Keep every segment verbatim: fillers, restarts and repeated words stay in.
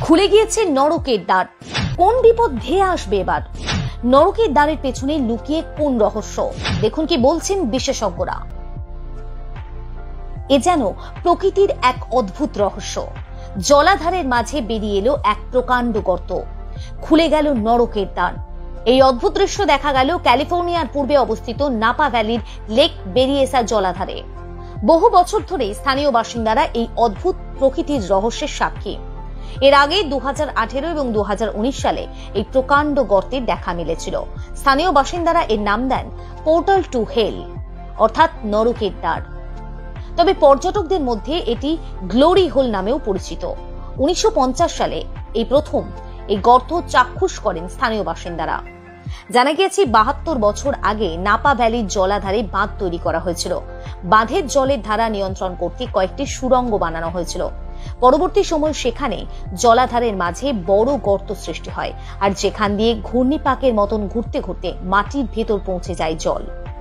খুলে গিয়েছে নরকের দ্বার। কোন বিপদ ধেয়ে আসবে এবার? নরকের দ্বারের পেছনে লুকিয়ে কোন রহস্য? দেখুন কি বলছেন বিশেষজ্ঞরা। এ যেন প্রকৃতির এক অদ্ভুত রহস্য। জলাধারের মাঝে বেরিয়ে এলো এক প্রকাণ্ড গর্ত, খুলে গেল নরকের দ্বার। এই অদ্ভুত দৃশ্য দেখা গেল ক্যালিফোর্নিয়ার পূর্বে অবস্থিত নাপা ভ্যালির লেক বেরিয়েসা জলাধারে। বহু বছর ধরে স্থানীয় বাসিন্দারা এই অদ্ভুত প্রকৃতির রহস্যের সাক্ষী। এর আগে দু হাজার আঠেরো এবং দু হাজার উনিশ সালে এই প্রকাণ্ড গর্তের দেখা মিলেছিল। স্থানীয় বাসিন্দারা এর নাম দেন পোর্টাল টু হেল, অর্থাৎ নরকের দ্বার। তবে পর্যটকদের মধ্যে এটি গ্লোরি হোল নামেও পরিচিত। উনিশশো পঞ্চাশ সালে এই প্রথম এই গর্ত চাক্ষুষ করেন স্থানীয় বাসিন্দারা। জানা গিয়েছে বাহাত্তর বছর আগে নাপা ভ্যালির জলাধারে বাঁধ তৈরি করা হয়েছিল। বাঁধের জলের ধারা নিয়ন্ত্রণ করতে কয়েকটি সুড়ঙ্গ বানানো হয়েছিল। পরবর্তী সময় সেখানে জলাধারের মাঝে বড় গর্ত সৃষ্টি হয়, আর যেখান দিয়ে ঘূর্ণিপাকের মতন ঘুরতে ঘুরতে মাটির ভেতর পৌঁছে যায় জল।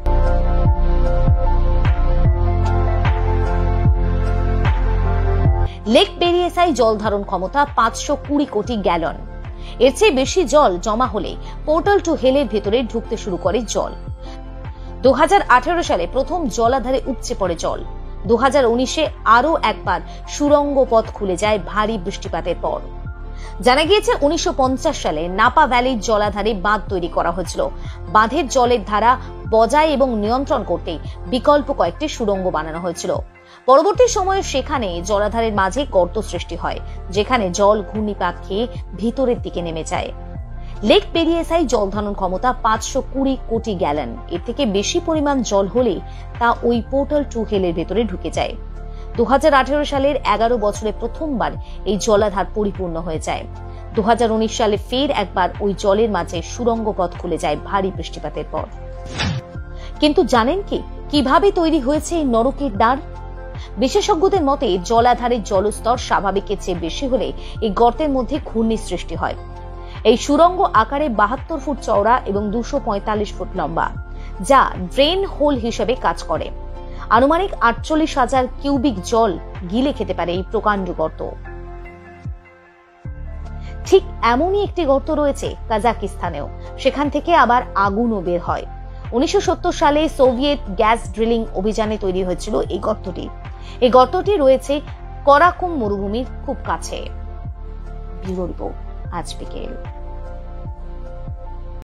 লেক বেরিয়েসায় জল ধারণ ক্ষমতা পাঁচশো কুড়ি কোটি গ্যালন। এর চেয়ে বেশি জল জমা হলে পোর্টাল টু হেলের ভেতরে ঢুকতে শুরু করে জল। দু হাজার আঠেরো সালে প্রথম জলাধারে উপচে পড়ে জল। দু হাজার উনিশে আরো একবার সুড়ঙ্গ পথ খুলে যায় ভারী বৃষ্টিপাতের পর। জানা গিয়েছে উনিশশো পঞ্চাশ সালে নাপা ভ্যালির জলাধারে বাঁধ তৈরি করা হয়েছিল। বাঁধের জলের ধারা বজায় এবং নিয়ন্ত্রণ করতে বিকল্প কয়েকটি সুড়ঙ্গ বানানো হয়েছিল। পরবর্তী সময়ে সেখানে জলাধারের মাঝে গর্ত সৃষ্টি হয়, যেখানে জল ঘূর্ণিপাক খেয়ে ভিতরের দিকে নেমে যায়। লেক বেরিয়েসাই জল ধারণ ক্ষমতা পাঁচশো কুড়ি কোটি গ্যালন। এর থেকে বেশি পরিমাণ জল হলে তা ওই পোর্টাল টু হেলের ভেতরে ঢুকে যায়। দু হাজার আঠেরো সালের এগারো বছরে প্রথমবার এই জলাধার পরিপূর্ণ হয়ে যায়। দু হাজার উনিশ সালে ফের একবার ওই জলের মাঝে সুড়ঙ্গ পথ খুলে যায় ভারী বৃষ্টিপাতের পর। কিন্তু জানেন কি কিভাবে তৈরি হয়েছে এই নরকের দ্বার? বিশেষজ্ঞদের মতে জলাধারের জলস্তর স্বাভাবিকের চেয়ে বেশি হলে এই গর্তের মধ্যে ঘূর্ণি সৃষ্টি হয়। এই সুড়ঙ্গ আকারে বাহাত্তর ফুট চওড়া এবং দুশো পঁয়তাল্লিশ ফুট লম্বা, যা ড্রেন হোল হিসেবে কাজ করে। আনুমানিক আটচল্লিশ হাজার কিউবিক জল গিলে খেতে পারে এই প্রকাণ্ড গর্ত। ঠিক এমনই একটি গর্ত রয়েছে কাজাকিস্তানেও। সেখান থেকে আবার আগুনও বের হয়। উনিশশো সত্তর সালে সোভিয়েত গ্যাস ড্রিলিং অভিযানে তৈরি হয়েছিল এই গর্তটি। এই গর্তটি রয়েছে করাকুম মরুভূমির খুব কাছে। ব্যুরো রিপোর্ট, আজ বিকেল।